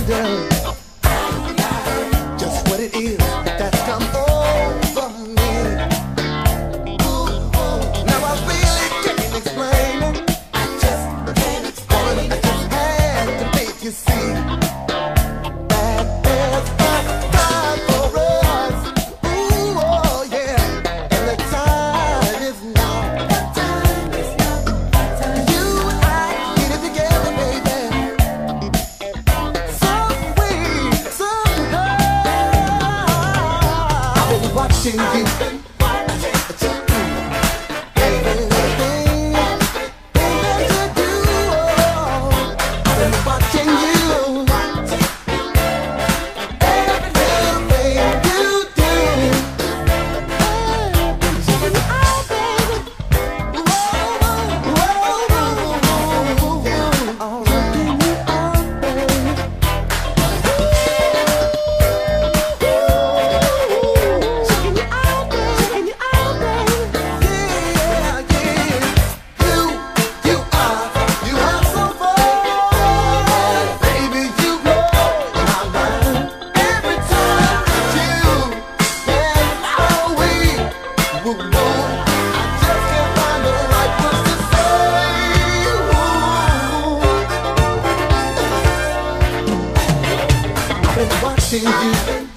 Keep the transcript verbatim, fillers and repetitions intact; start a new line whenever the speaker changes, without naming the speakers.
wonder just what it is that's come over me. Ooh, ooh. Now I really can't explain it. I just can't explain it. I just had to make you see that there's a time for us. Ooh, oh yeah, and the time is now. The time is now. The time. You and I get it together, baby. Some way, somehow. I've been watching you. Watching you.